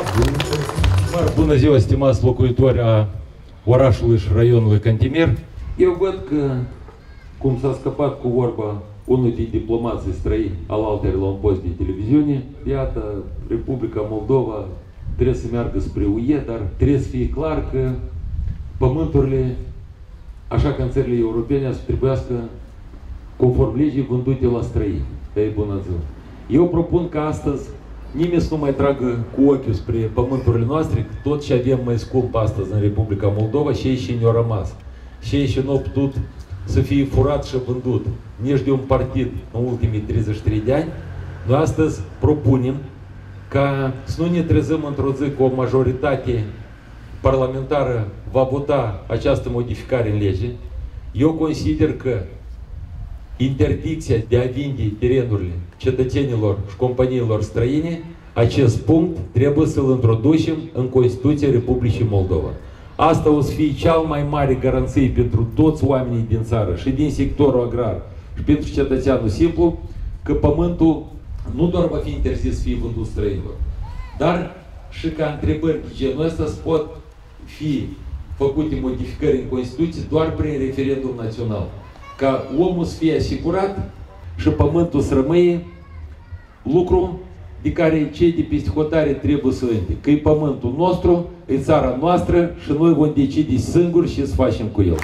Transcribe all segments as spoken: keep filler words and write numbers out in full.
Bună ziua, stimați locuitori a orașului și raionului Cantimer. Eu văd că, cum s-a scăpat cu vorba unul din diplomații străini al alteri la un post de televiziune, iată, Republica Moldova trebuie să meargă spre U E, dar trebuie să fie clar că pământurile, așa ca în țările europene, să trebuiască conform legii vândute la străini. Ei, bună ziua! Eu propun ca astăzi nimeni să nu mai tragă cu ochiul spre pământurile noastre, că tot ce avem mai scump astăzi în Republica Moldova și ei și ne-au rămas. Și ei și nu au putut să fie furat și vândut nici de un partid în ultimii treizeci și trei de ani. Noi astăzi propunem ca să nu ne trezăm într-o zi că o majoritate parlamentară va vota această modificare în lege. Eu consider că interdicția de a vinde terenurile cetățenilor și companiilor străine, acest punct trebuie să-l introducem în Constituția Republicii Moldova. Asta o să fie cea mai mare garanție pentru toți oamenii din țară și din sectorul agrar și pentru cetățeanul simplu, că pământul nu doar va fi interzis să fie vândut străinilor, dar și ca întrebări de genul ăsta să pot fi făcute modificări în Constituție doar prin referendum național. Ca omul să fie asigurat și pământul să rămâie lucru de care cei de peste hotare trebuie să înte. Că e pământul nostru, e țara noastră și noi vom decide singuri ce să facem cu el.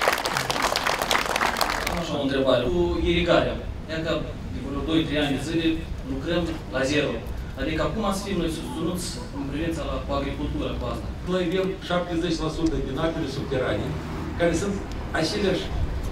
Am așa o întrebare. Cu irigarea. Iată, de vreo doi trei ani de zile lucrăm la zero. Adică acum să fim noi susținuți în privința la cu agricultură, cu asta. Noi avem șaptezeci la sută din apele subterane, care sunt aceleași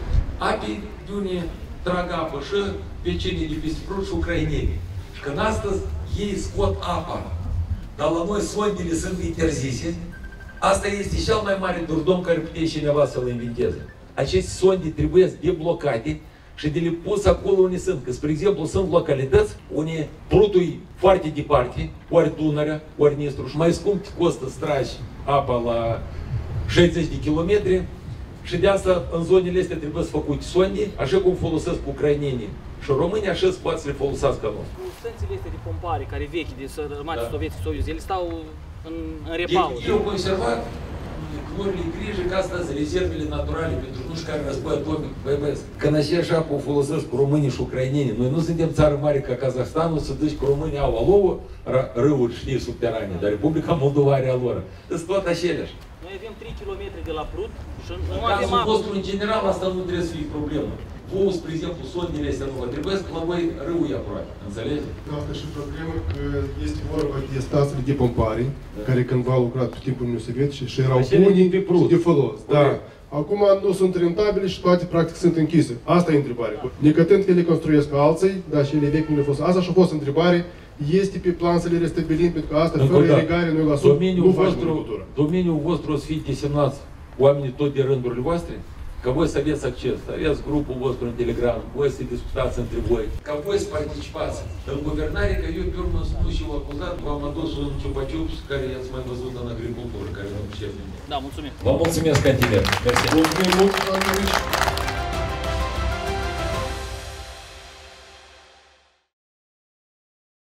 ape de unde trag apă și vecinii de peste Prut și ucraineni. Și când astăzi ei scot apa, dar la noi sondele sunt interzise, asta este cel mai mare durdom care putea cineva să-l inventeze. Aceste sonde trebuie deblocate și de le pus acolo unde sunt. Că, spre exemplu, sunt localități unde Prutul e foarte departe, ori Dunărea, ori Nistru, și mai scump te costă să tragi apa la șaizeci de kilometri. Și de asta, în zonele astea trebuie să făcute sonde, așa cum folosesc ucrainenii și românii, așa se poate să le folosească noi. Cu stanțele astea de pompare, care vechi, de rămate da. Sovietici, Soiuz, ele stau în, în repaus. Eu am conservat culorile grijă ca asta sunt rezervele naturale pentru nu știu care război atomic, băi băieți. Când așa așa o folosesc cu românii și ucrainenii, noi nu suntem țară mare ca Kazahstanul, să zici că românii au alouă, râuri, știi, subterane, dar Republica Moldova are a lor. Sunt tot aceleași. Noi avem trei kilometri de la Prut și nu avem apă. În cazul vostru, în general, asta nu trebuie să fie problemă. Vouă, spre exemplu, sondele astea nu vă trebuie să la voi râul e aproape. Înțelegeți? Da, asta și problema că este vorba de stațiile de pompare, da. Care cândva au lucrat pe timpul Uniunii Sovietice și erau buni și de folos. Da. Acum nu sunt rentabile și toate practic sunt închise. Asta e întrebarea. Necătând că le construiesc alții, da, și ele vechi nu le fost. Asta și-a fost întrebare. Este pe plan să le restabilim, pentru că asta, fără irigare, noi la sub nu facem agricultură. Domeniul vostru o să fie desemnați oamenii tot de rândurile voastre, ca voi să aveți acces, aveți grupul vostru în Telegram, voi să discutați între voi, ca voi să participați în guvernare, că eu pe urmă nu și eu acuzat, v-am adus un ciupaciup care i-ați mai văzut în agricultură, care nu pricep. Da, mulțumim. Vă mulțumesc, Cantimer. Mersi. Mulțumim mult,